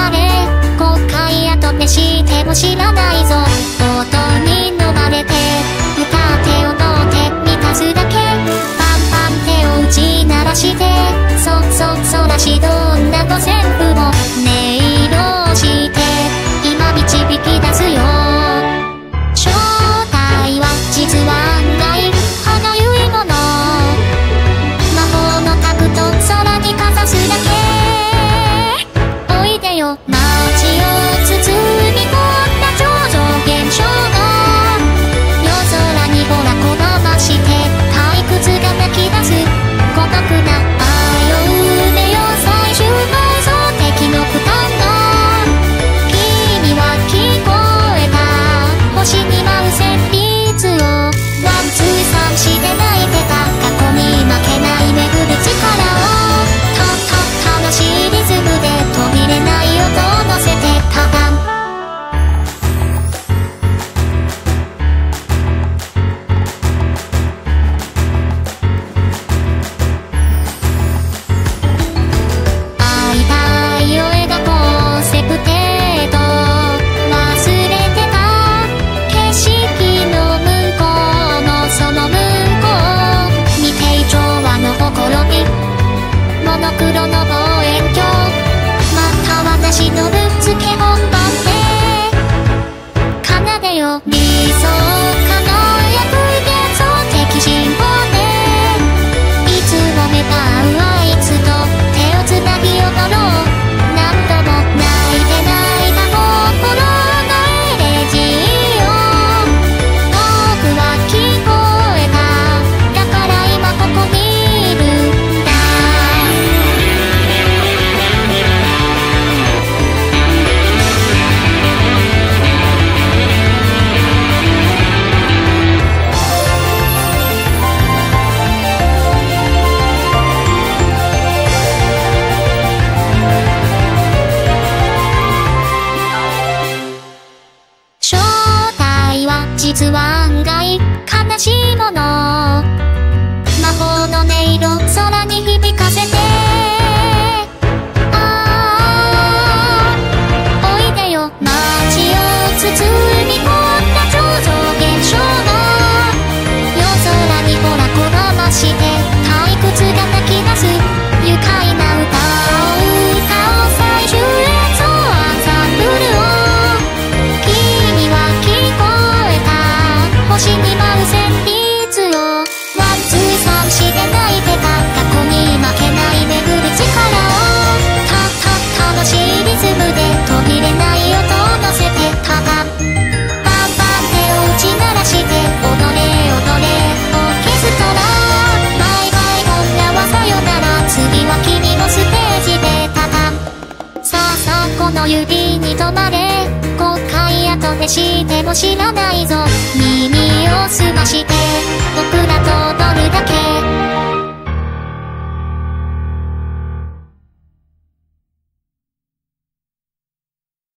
まれ、後悔後でしても知らないぞ。音に飲まれて歌って踊って満たすだけ。パンパン手を打ち鳴らしてそらしどんな五線譜を音色して今導き出すよ。正体は実は案外花ゆいもの。魔法のタグと空にかざすだけ。おいでよ街を包み込んだ超常現象が夜空にほらこだまして退屈が泣き出す孤独な愛を埋めよう。最終回想的の負担が君は聞こえた。星に舞う旋律をワンツーサンして泣いてた。過去に負けない巡る力を楽しいリズムで途切れない音を乗せてただ会いたいよ絵がコンセプテと忘れてた景色の向こうのその向こう見ていちょうのほころびモノクロの望遠鏡また私のぶっつけ本番で奏でよ理想輝く幻想的信号でいつもめたうあいつと手をつなぎ踊ろう。何度も泣いて泣いた心のエレジーを遠くは聞こえた。だから今ここにいるんだ。正体は実は案外悲しいもの。魔法の音色空に響かせておいでよ街を包み込んだ超常現象が夜空にほらこだまして退屈が泣き出す愉快な歌を歌おう。最終演奏アンサンブルを君は聞こえた。星に舞う旋律をワンツーサンして泣いてた。過去に負けない巡る力を楽しいリズムで途切れない音を乗せてただパンパン手を打ち鳴らして踊れ踊れオーケストラバイバイ女はさよなら次は君のステージでたださあさあこの指に止まれ後悔後でしても知らないぞ。耳を澄まして僕らと踊るだけ。